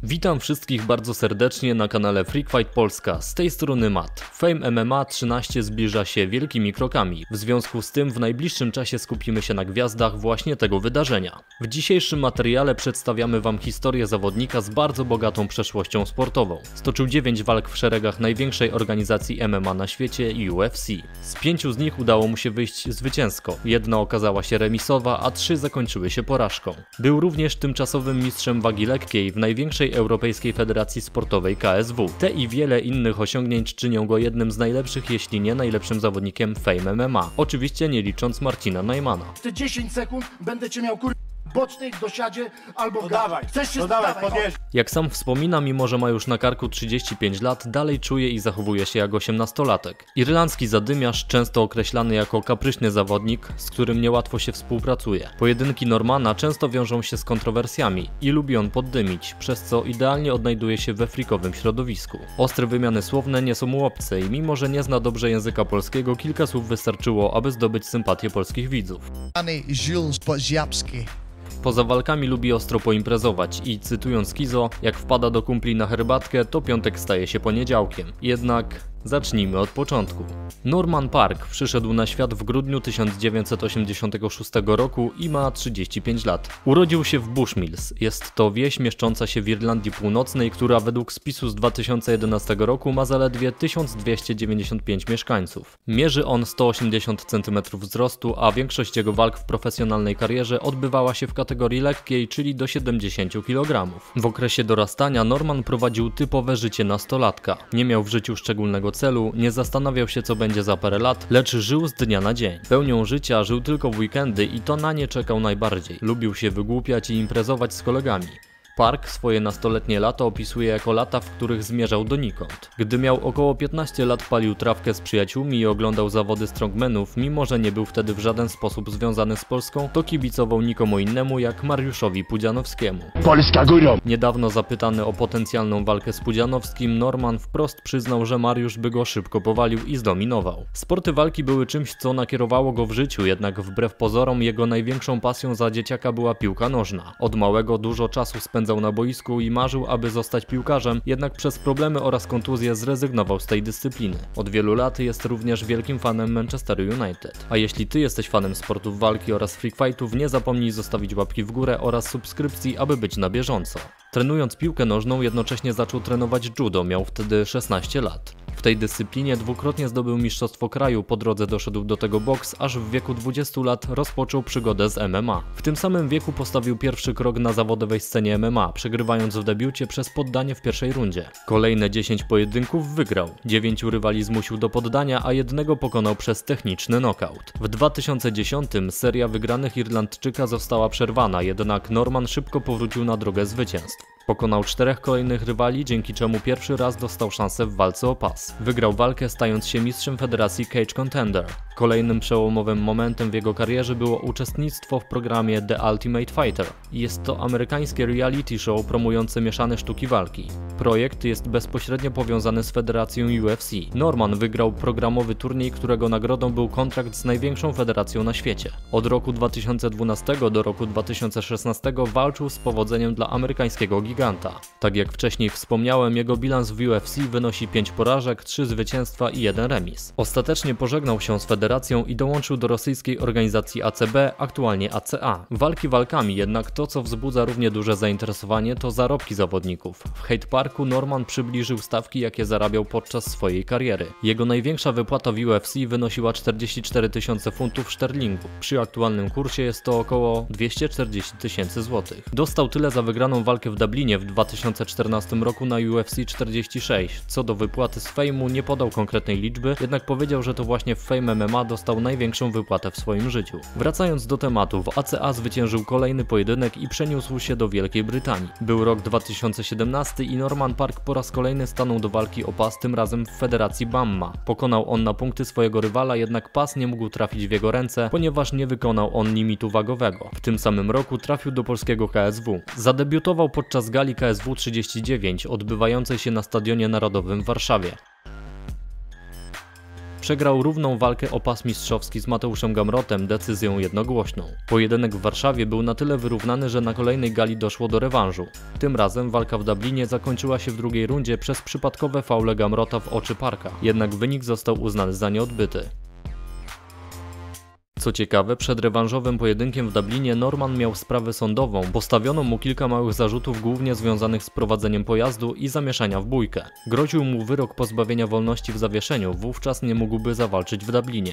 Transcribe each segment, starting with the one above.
Witam wszystkich bardzo serdecznie na kanale Freak Fight Polska, z tej strony Matt. Fame MMA 13 zbliża się wielkimi krokami, w związku z tym w najbliższym czasie skupimy się na gwiazdach właśnie tego wydarzenia. W dzisiejszym materiale przedstawiamy Wam historię zawodnika z bardzo bogatą przeszłością sportową. Stoczył 9 walk w szeregach największej organizacji MMA na świecie UFC. Z 5 z nich udało mu się wyjść zwycięsko, jedna okazała się remisowa, a 3 zakończyły się porażką. Był również tymczasowym mistrzem wagi lekkiej w największej Europejskiej Federacji Sportowej KSW. Te i wiele innych osiągnięć czynią go jednym z najlepszych, jeśli nie najlepszym zawodnikiem Fame MMA. Oczywiście nie licząc Marcina Najmana. Te 10 sekund będę cię miał bocznej w dosiadzie albo w dawaj, chcesz się podjeżdżaj. Jak sam wspomina, mimo że ma już na karku 35 lat, dalej czuje i zachowuje się jak 18-latek. Irlandzki zadymiarz, często określany jako kapryśny zawodnik, z którym niełatwo się współpracuje. Pojedynki Normana często wiążą się z kontrowersjami i lubi on poddymić, przez co idealnie odnajduje się we frikowym środowisku. Ostre wymiany słowne nie są mu obce i mimo że nie zna dobrze języka polskiego, kilka słów wystarczyło, aby zdobyć sympatię polskich widzów. Jules Boziapski. Poza walkami lubi ostro poimprezować i cytując Kizo, jak wpada do kumpli na herbatkę, to piątek staje się poniedziałkiem. Jednak zacznijmy od początku. Norman Parke przyszedł na świat w grudniu 1986 roku i ma 35 lat. Urodził się w Bushmills. Jest to wieś mieszcząca się w Irlandii Północnej, która według spisu z 2011 roku ma zaledwie 1295 mieszkańców. Mierzy on 180 cm wzrostu, a większość jego walk w profesjonalnej karierze odbywała się w kategorii lekkiej, czyli do 70 kg. W okresie dorastania Norman prowadził typowe życie nastolatka. Nie miał w życiu szczególnego celu, nie zastanawiał się co będzie za parę lat, lecz żył z dnia na dzień. Pełnią życia żył tylko w weekendy i to na nie czekał najbardziej. Lubił się wygłupiać i imprezować z kolegami. Park swoje nastoletnie lata opisuje jako lata, w których zmierzał donikąd. Gdy miał około 15 lat, palił trawkę z przyjaciółmi i oglądał zawody strongmenów, mimo że nie był wtedy w żaden sposób związany z Polską, to kibicował nikomu innemu jak Mariuszowi Pudzianowskiemu. Polska górą! Niedawno zapytany o potencjalną walkę z Pudzianowskim, Norman wprost przyznał, że Mariusz by go szybko powalił i zdominował. Sporty walki były czymś, co nakierowało go w życiu, jednak wbrew pozorom jego największą pasją za dzieciaka była piłka nożna. Od małego dużo czasu spędzał na boisku i marzył, aby zostać piłkarzem, jednak przez problemy oraz kontuzje zrezygnował z tej dyscypliny. Od wielu lat jest również wielkim fanem Manchester United. A jeśli Ty jesteś fanem sportów walki oraz freak fightów, nie zapomnij zostawić łapki w górę oraz subskrypcji, aby być na bieżąco. Trenując piłkę nożną, jednocześnie zaczął trenować judo, miał wtedy 16 lat. W tej dyscyplinie dwukrotnie zdobył mistrzostwo kraju, po drodze doszedł do tego boks, aż w wieku 20 lat rozpoczął przygodę z MMA. W tym samym wieku postawił pierwszy krok na zawodowej scenie MMA, przegrywając w debiucie przez poddanie w pierwszej rundzie. Kolejne 10 pojedynków wygrał, 9 rywali zmusił do poddania, a jednego pokonał przez techniczny knockout. W 2010 seria wygranych Irlandczyka została przerwana, jednak Norman szybko powrócił na drogę zwycięstw. Pokonał 4 kolejnych rywali, dzięki czemu pierwszy raz dostał szansę w walce o pas. Wygrał walkę, stając się mistrzem federacji Cage Contender. Kolejnym przełomowym momentem w jego karierze było uczestnictwo w programie The Ultimate Fighter. Jest to amerykańskie reality show promujące mieszane sztuki walki. Projekt jest bezpośrednio powiązany z federacją UFC. Norman wygrał programowy turniej, którego nagrodą był kontrakt z największą federacją na świecie. Od roku 2012 do roku 2016 walczył z powodzeniem dla amerykańskiego giganta. Tak jak wcześniej wspomniałem, jego bilans w UFC wynosi 5 porażek, 3 zwycięstwa i 1 remis. Ostatecznie pożegnał się z federacją i dołączył do rosyjskiej organizacji ACB, aktualnie ACA. Walki walkami, jednak to co wzbudza równie duże zainteresowanie to zarobki zawodników. W Hyde Parku Norman przybliżył stawki, jakie zarabiał podczas swojej kariery. Jego największa wypłata w UFC wynosiła 44 tysiące funtów szterlingu. Przy aktualnym kursie jest to około 240 tysięcy złotych. Dostał tyle za wygraną walkę w Dublinie w 2014 roku na UFC 46. Co do wypłaty z Fame'u nie podał konkretnej liczby, jednak powiedział, że to właśnie w Fame MMA dostał największą wypłatę w swoim życiu. Wracając do tematu, w ACA zwyciężył kolejny pojedynek i przeniósł się do Wielkiej Brytanii. Był rok 2017 i Norman Parke po raz kolejny stanął do walki o pas, tym razem w federacji BAMMA. Pokonał on na punkty swojego rywala, jednak pas nie mógł trafić w jego ręce, ponieważ nie wykonał on limitu wagowego. W tym samym roku trafił do polskiego KSW. Zadebiutował podczas gali KSW 39 odbywającej się na Stadionie Narodowym w Warszawie. przegrał równą walkę o pas mistrzowski z Mateuszem Gamrotem decyzją jednogłośną. Pojedynek w Warszawie był na tyle wyrównany, że na kolejnej gali doszło do rewanżu. Tym razem walka w Dublinie zakończyła się w drugiej rundzie przez przypadkowe faule Gamrota w oczy Parka, jednak wynik został uznany za nieodbyty. Co ciekawe, przed rewanżowym pojedynkiem w Dublinie Norman miał sprawę sądową, postawiono mu kilka małych zarzutów głównie związanych z prowadzeniem pojazdu i zamieszania w bójkę. Groził mu wyrok pozbawienia wolności w zawieszeniu, wówczas nie mógłby zawalczyć w Dublinie.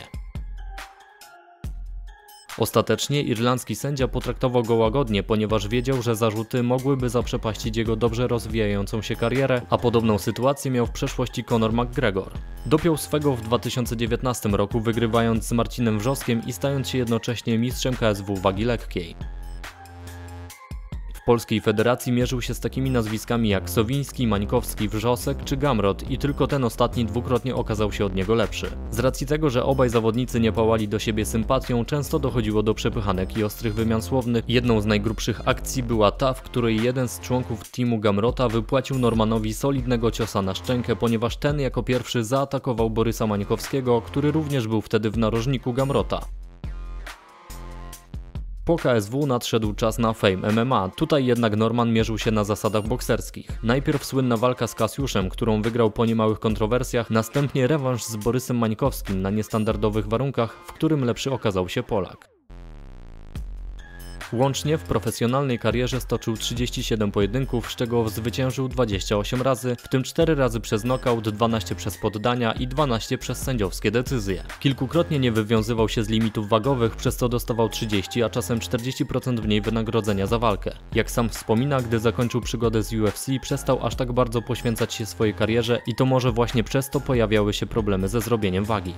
Ostatecznie irlandzki sędzia potraktował go łagodnie, ponieważ wiedział, że zarzuty mogłyby zaprzepaścić jego dobrze rozwijającą się karierę, a podobną sytuację miał w przeszłości Conor McGregor. Dopiął swego w 2019 roku, wygrywając z Marcinem Wrzoskiem i stając się jednocześnie mistrzem KSW wagi lekkiej. W polskiej federacji mierzył się z takimi nazwiskami jak Sowiński, Mańkowski, Wrzosek czy Gamrot i tylko ten ostatni dwukrotnie okazał się od niego lepszy. Z racji tego, że obaj zawodnicy nie pałali do siebie sympatią, często dochodziło do przepychanek i ostrych wymian słownych. Jedną z najgrubszych akcji była ta, w której jeden z członków teamu Gamrota wypłacił Normanowi solidnego ciosa na szczękę, ponieważ ten jako pierwszy zaatakował Borysa Mańkowskiego, który również był wtedy w narożniku Gamrota. Po KSW nadszedł czas na Fame MMA, tutaj jednak Norman mierzył się na zasadach bokserskich. Najpierw słynna walka z Kasiuszem, którą wygrał po niemałych kontrowersjach, następnie rewanż z Borysem Mańkowskim na niestandardowych warunkach, w którym lepszy okazał się Polak. Łącznie w profesjonalnej karierze stoczył 37 pojedynków, z czego zwyciężył 28 razy, w tym 4 razy przez nokaut, 12 przez poddania i 12 przez sędziowskie decyzje. Kilkukrotnie nie wywiązywał się z limitów wagowych, przez co dostawał 30, a czasem 40% mniej wynagrodzenia za walkę. Jak sam wspomina, gdy zakończył przygodę z UFC, przestał aż tak bardzo poświęcać się swojej karierze i to może właśnie przez to pojawiały się problemy ze zrobieniem wagi.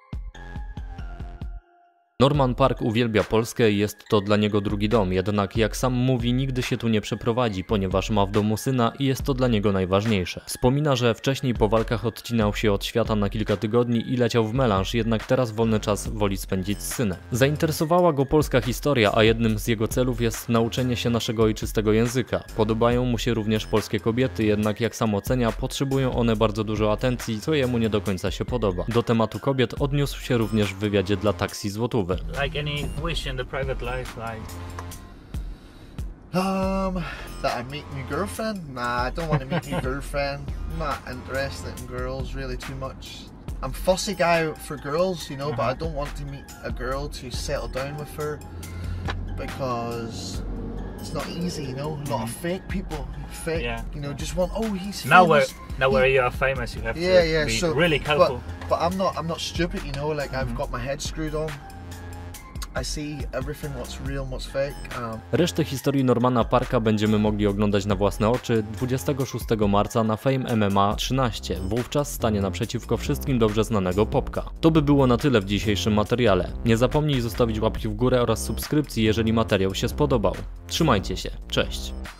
Norman Park uwielbia Polskę i jest to dla niego drugi dom, jednak jak sam mówi, nigdy się tu nie przeprowadzi, ponieważ ma w domu syna i jest to dla niego najważniejsze. Wspomina, że wcześniej po walkach odcinał się od świata na kilka tygodni i leciał w melanż, jednak teraz wolny czas woli spędzić z synem. Zainteresowała go polska historia, a jednym z jego celów jest nauczenie się naszego ojczystego języka. Podobają mu się również polskie kobiety, jednak jak sam ocenia, potrzebują one bardzo dużo atencji, co jemu nie do końca się podoba. Do tematu kobiet odniósł się również w wywiadzie dla Taxi Złotów. Like any wish in the private life, like that I meet new girlfriend? Nah, I don't want to meet new girlfriend. I'm not interested in girls really too much. I'm fussy guy for girls, you know, but I don't want to meet a girl to settle down with her because it's not easy, you know. A lot of fake people, you know, just want, oh, he's famous. Now where you are famous, you have to be so, really careful. But I'm not stupid, you know. Like I've got my head screwed on. I see everything what's real and what's fake. Resztę historii Normana Parka będziemy mogli oglądać na własne oczy 26 marca na Fame MMA 13. Wówczas stanie naprzeciwko wszystkim dobrze znanego Popka. To by było na tyle w dzisiejszym materiale. Nie zapomnij zostawić łapki w górę oraz subskrypcji, jeżeli materiał się spodobał. Trzymajcie się, cześć!